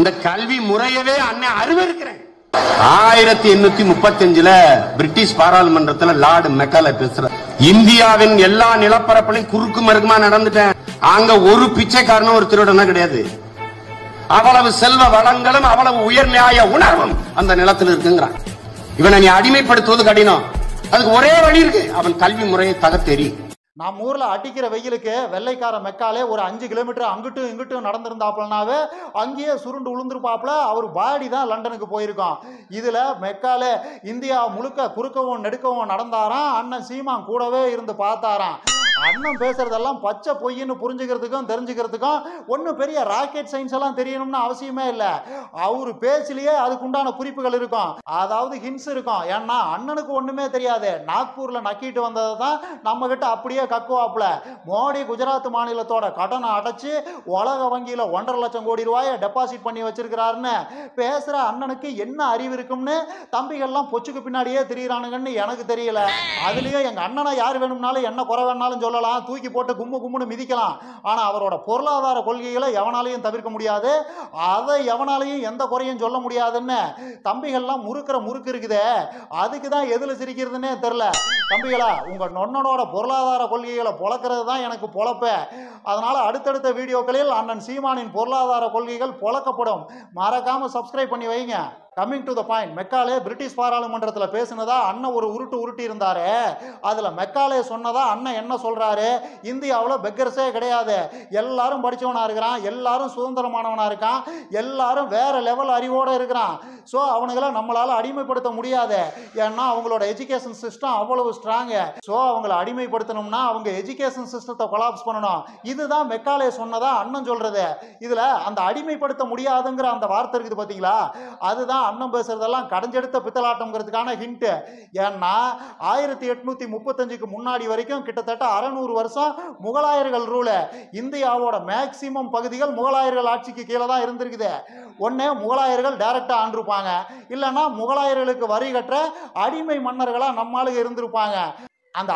இந்த கல்வி முறையவே அண்ணன் அருவருக்கிறேன். 1835 பிரிட்டிஷ் பாராளுமன்றத்தில் லார்டு மெக்காலே பேசுறார், இந்தியாவின் எல்லா நிலப்பரப்பிலையும் குறுக்கு மறுக்குமா நடந்துட்டேன். அங்க ஒரு பிச்சைக்காரனும் ஒரு திருடனும் கிடையாது. அவ்வளவு செல்வ வளங்களும் அவ்வளவு உயர் நியாய உணர்வும் அந்த நிலத்தில் இருக்குங்கிறான். இவனை நீ அடிமைப்படுத்துவது கடினம். அதுக்கு ஒரே வழி இருக்கு, அவன் கல்வி முறையை தகத்தெறி. நம்ம ஊர்ல அடிக்கிற வெயிலுக்கு வெள்ளைக்கார மெக்காலே ஒரு 5 கிலோமீட்டர் அங்கிட்டும் இங்கிட்டும் நடந்திருந்தாப்புலனாவே அங்கேயே சுருண்டு உளுந்துருப்பாப்புல. அவர் பாடி தான் லண்டனுக்கு போயிருக்கோம். இதுல மெக்காலே இந்தியா முழுக்க குறுக்கவும் நெடுக்கவும் நடந்தாராம். அண்ணன் சீமான் கூடவே இருந்து பார்த்தாராம். அண்ணன் பேசுறதெல்லாம் பச்சை பொய்ன்னு புரிஞ்சுக்கிறதுக்கும் தெரிஞ்சுக்கிறதுக்கும் ஒன்றும் பெரிய ராக்கெட் சயின்ஸ் எல்லாம் தெரியணும்னு அவசியமே இல்லை. அவரு பேச்சிலேயே அதுக்குண்டான குறிப்புகள் இருக்கும், அதாவது ஹிண்ட்ஸ் இருக்கும். ஏன்னா அண்ணனுக்கு ஒண்ணுமே தெரியாது. நாக்பூர்ல நக்கிட்டு வந்ததை தான் நம்ம கிட்ட அப்படியே கக்குவாப்புல. மோடி குஜராத் மாநிலத்தோட கடனை அடைச்சு உலக வங்கியில 1.5 லட்சம் கோடி ரூபாயை டெபாசிட் பண்ணி வச்சிருக்கிறாருன்னு பேசுற அண்ணனுக்கு என்ன அறிவு இருக்கும்னு தம்பிகள்லாம் பொச்சுக்கு பின்னாடியே திரியிறானுங்கன்னு எனக்கு தெரியல. அதுலயும் எங்க அண்ணனை யார் வேணும்னாலும் என்ன குறை வேணாலும் சொல்லலாம், தூக்கி போட்டு கும்மு கும்முன்னு மிதிக்கலாம். ஆனா அவரோட பொருளாதார கொள்கைகளை எவனாலையும் தவிர்க்க முடியாது, அதை எவனாலையும் எந்த குறையும் சொல்ல முடியாதுன்னு தம்பிகள்லாம் முறுக்கிற முறுக்கு இருக்குதே, அதுக்கு தான் எதுல சிரிக்கிறதுன்னே தெரியல. தம்பிகளா, உங்க நொன்னனோட பொருளாதார கொள்கைகளை பொழக்கிறது தான் எனக்கு பொழப்ப. அதனால அடுத்தடுத்த வீடியோக்களில் அண்ணன் சீமானின் பொருளாதார கொள்கைகள் பொழக்கப்படும். மறக்காம சப்ஸ்கிரைப் பண்ணி வைங்க. Coming to the point, Macaulay British பாராளுமன்றத்தில் பேசினதா அண்ணன் ஒரு உருட்டி இருந்தாரு. அதுல மெக்காலே சொன்னதா அண்ணன் என்ன சொல்றாரு, இந்தியாவில் பெக்கர்ஸே கிடையாது, எல்லாரும் படிச்சவனா இருக்கிறான், எல்லாரும் சுதந்திரமானவனா இருக்கான், எல்லாரும் வேற லெவல் அறிவோட இருக்கிறான். ஸோ அவனுங்களை நம்மளால அடிமைப்படுத்த முடியாது. ஏன்னா அவங்களோட எஜுகேஷன் சிஸ்டம் அவ்வளவு ஸ்ட்ராங். ஸோ அவங்களை அடிமைப்படுத்தணும்னா அவங்க எஜுகேஷன் சிஸ்டத்தை கொலாப்ஸ் பண்ணணும். இதுதான் மெக்காலே சொன்னதா அண்ணன் சொல்றது. இதுல அந்த அடிமைப்படுத்த முடியாதுங்கிற அந்த வார்த்தை இருக்குது பாத்தீங்களா, அதுதான் அண்ணன் பேசுறதெல்லாம் கடைஞ்செடுத்த பித்தலாட்டம்ங்கிறதுக்கான ஹிண்ட். ஏன்னா 1835க்கு முன்னாடி வரைக்கும் கிட்டத்தட்ட 600 வருஷம் முகலாயர்கள் ரூல். இந்தியாவோட மேக்சிமம் பகுதிகள் முகலாயர்கள் ஆட்சிக்கு கீழே தான் இருந்திருக்குது. ஒன்னே முகலாயர்கள் டைரக்டா ஆண்டிருப்பாங்க, இல்லைன்னா முகலாயர்களுக்கு வரி கட்டுற அடிமை மன்னர்களா நம்மளுக்கு இருந்திருப்பாங்க. அந்த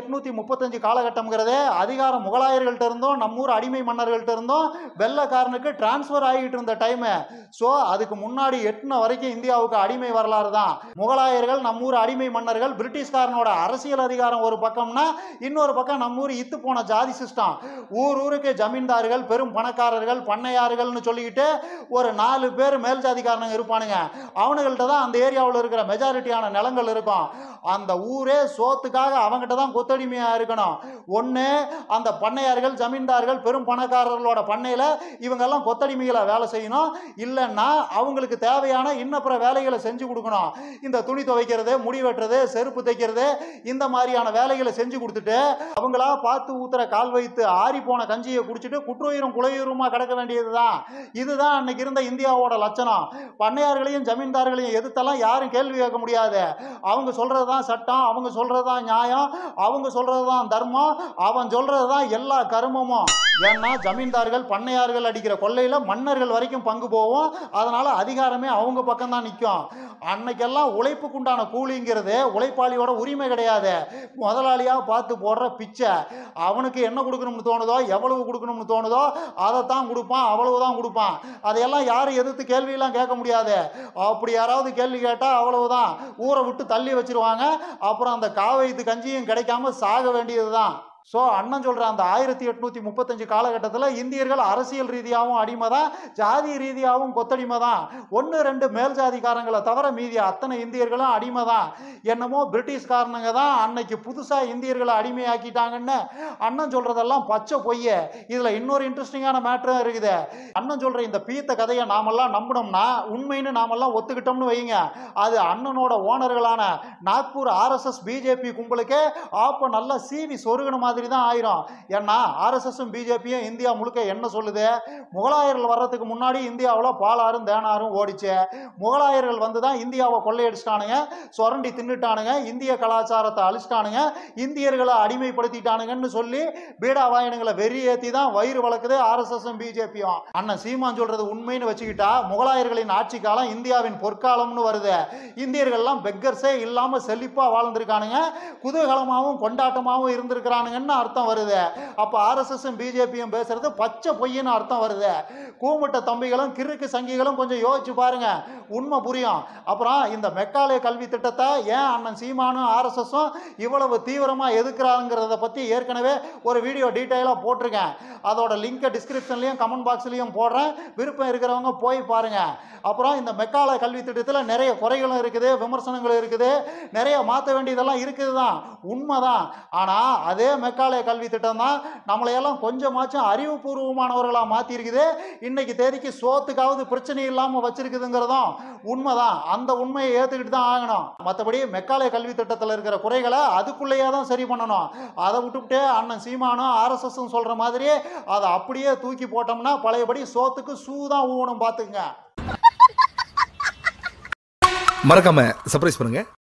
1835 காலகட்டம்ங்கிறதே அதிகாரம் முகலாயர்கள்ட்ட இருந்தும் நம்மூர் அடிமை மன்னர்கள்ட்ட இருந்தும் வெள்ளைக்காரனுக்கு டிரான்ஸ்ஃபர் ஆகிட்டு இருந்த டைம். ஸோ அதுக்கு முன்னாடி எட்டுன வரைக்கும் இந்தியாவுக்கு அடிமை வரலாறு தான். முகலாயர்கள் நம்மூர் அடிமை மன்னர்கள், பிரிட்டிஷ்காரனோட அரசியல் அதிகாரம் ஒரு பக்கம்னா இன்னொரு பக்கம் நம்மூர் இத்து போன ஜாதி சிஸ்டம். ஊருக்கு ஜமீன்தார்கள், பெரும் பணக்காரர்கள், பண்ணையார்கள்னு சொல்லிக்கிட்டு ஒரு 4 பேர் மேல் ஜாதிக்காரனுங்க இருப்பானுங்க. அவனுங்கள்ட்ட தான் அந்த ஏரியாவில் இருக்கிற மெஜாரிட்டியான நிலங்கள் இருக்கும். அந்த ஊரே சோத்துக்காக அவங்ககிட்ட தான் கொத்தடிமையா இருக்கணும். ஒண்ணு அந்த பண்ணையார்கள், ஜமீன்தார்கள், பெரும் பணக்காரர்களோட பண்ணையில இவங்க எல்லாம் கொத்தடிமைகளை வேலை செய்யணும், இல்லைன்னா அவங்களுக்கு தேவையான இன்னப்புற வேலைகளை செஞ்சு கொடுக்கணும். இந்த துணி துவைக்கிறது, முடி வெட்டுறது, செருப்பு தைக்கிறது, இந்த மாதிரியான வேலைகளை செஞ்சு கொடுத்துட்டு அவங்களா பார்த்து ஊத்துற கால் வைத்து ஆறி போன கஞ்சியை குடிச்சிட்டு குற்றுயிரும் குலையுருமா கிடக்க வேண்டியதுதான். இதுதான் அன்னைக்கு இருந்த இந்தியாவோட லட்சணம். பண்ணையார்களையும் ஜமீன்தார்களையும் எதிர்த்தெல்லாம் யாரும் கேள்வி கேட்க முடியாது. அவங்க சொல்றதுதான் சட்டம், அவங்க சொல்றதுதான் நியாயம், அவங்க சொல்றதுதான் தர்மம், அவன் சொல்றதுதான் எல்லா கர்மமும். ஏன்னா ஜமீன்தார்கள் பண்ணையார்கள் அடிக்கிற கொள்ளையில மன்னர்கள் வரைக்கும் பங்கு போவோம். அதனால அதிகாரமே அவங்க பக்கம் தான் நிற்கும். அன்னைக்கெல்லாம் உழைப்புக்குண்டான கூலிங்கிறது உழைப்பாளியோட உரிமை கிடையாது, முதலாளியா பார்த்து போடுற பிச்சை. அவனுக்கு என்ன கொடுக்கணும்னு தோணுதோ, எவ்வளவு கொடுக்கணும்னு தோணுதோ அதைத்தான் கொடுப்பான், அவ்வளவுதான் கொடுப்பான். அதையெல்லாம் யாரும் எதிர்த்து கேள்வியெல்லாம் கேட்க முடியாது. அப்படி யாராவது கேள்வி கேட்டா அவ்வளவுதான், ஊரை விட்டு தள்ளி வச்சிருவாங்க. அப்புறம் அந்த காவைத்து கஞ்சியும் கிடைக்காம சாக வேண்டியதுதான். ஸோ அண்ணன் சொல்ற அந்த 1835 காலகட்டத்தில் இந்தியர்கள் அரசியல் ரீதியாகவும் அடிமை தான், ஜாதி ரீதியாகவும் கொத்தடிமை தான். 1-2 மேல் ஜாதிக்காரங்களை தவிர மீதி அத்தனை இந்தியர்களும் அடிமை தான். என்னமோ பிரிட்டிஷ்காரனுங்க தான் அன்னைக்கு புதுசா இந்தியர்களை அடிமையாக்கிட்டாங்கன்னு அண்ணன் சொல்றதெல்லாம் பச்சை பொய்ய. இதுல இன்னொரு இன்ட்ரெஸ்டிங்கான மேட்டரும் இருக்குது. அண்ணன் சொல்ற இந்த பீத்த கதையை நாமெல்லாம் நம்பினோம்னா, உண்மைன்னு நாமெல்லாம் ஒத்துக்கிட்டோம்னு வைங்க, அது அண்ணனோட ஓனர்களான நாக்பூர் RSS BJP கும்பலுக்கே ஆப்ப நல்லா சீவி சொருகணும் மாதிரி தான் ஆயிரும். ஏன்னா ஆர்எஸ்எஸும் பிஜேபியும் இந்தியா முழுக்க என்ன சொல்லுது, முகலாயர்கள் வர்றதுக்கு முன்னாடி இந்தியாவில் பாலாறும் தேனாரும் ஓடிச்சு, முகலாயர்கள் வந்து தான் இந்தியாவை கொள்ளையடிச்சிட்டானுங்க, சுரண்டி தின்னுட்டானுங்க, இந்திய கலாச்சாரத்தை அழிச்சிட்டானுங்க, இந்தியர்களை அடிமைப்படுத்திட்டானுங்கன்னு சொல்லி பீடா வாயனுங்களை வெறியேற்றி தான் வயிறு வளர்க்குது ஆர்எஸ்எஸும் பிஜேபியும். அண்ணன் சீமான் சொல்றது உண்மைன்னு வச்சுக்கிட்டா முகலாயர்களின் ஆட்சி காலம் இந்தியாவின் பொற்காலம்னு வருது. இந்தியர்கள்லாம் பெக்கர்ஸே இல்லாம செழிப்பா வாழ்ந்திருக்கானுங்க, குதூகலமாகவும் கொண்டாட்டமாகவும் இருந்திருக்கிறானுங்க என்ன அர்த்தம் வருது? அப்ப ஆர்எஸ்எஸும் பிஜேபியும் பேசுறது பச்சை பொய்ன்னு அர்த்தம் வருது. கூமுட்ட தம்பிகளும் கிறுக்கு சங்கிகளும் கொஞ்சம் யோசிச்சு பாருங்க, உண்மை புரியும். அப்புறம் இந்த மெக்காலே கல்வி திட்டத்தை ஏன் அண்ணன் சீமானும் ஆர்எஸ்எஸும் இவ்வளவு தீவிரமா எதுக்குறாங்கிறத பத்தி ஏற்கனவே ஒரு வீடியோ டீட்டெயிலா போட்டிருக்கேன். அதோட லிங்கை டிஸ்கிரிப்ஷன்லயும் கமெண்ட் பாக்ஸ்லயும் போடுறேன், விருப்பம் இருக்கிறவங்க போய் பாருங்க. அப்புறம் இந்த மெக்காலே கல்வி திட்டத்தில் நிறைய குறைகளும் இருக்குது, விமர்சனங்கள் இருக்குது, நிறைய மாற்ற வேண்டியதெல்லாம் இருக்குது தான், உண்மைதான். ஆனால் அதே மெக்காலே கல்வி திட்டம் தான் நம்மளையெல்லாம் கொஞ்சமாச்சும் அறிவுபூர்வமானவர்களாக மாற்றிருக்குது. இன்னைக்கு தேதிக்கு சோத்துக்காவது பிரச்சனை இல்லாமல் வச்சிருக்குதுங்கிறதும் உண்மைதான். அந்த உண்மையை ஏற்றுக்கிட்டு தான் ஆகணும். மற்றபடி மெக்காலே கல்வி திட்டத்தில் இருக்கிற குறைகளை அதுக்குள்ளேயே தான் சரி பண்ணணும். அதை விட்டுவிட்டு அண்ணன் சீமானும் ஆர்எஸ்எஸ் சொல்கிற மாதிரி அதை அப்படியே தூக்கி போட்டோம்னா பழையபடி சோத்துக்கு சூதான் ஊனும் பார்த்துக்குங்க. மறக்காம சர்ப்ரைஸ் பண்ணுங்க.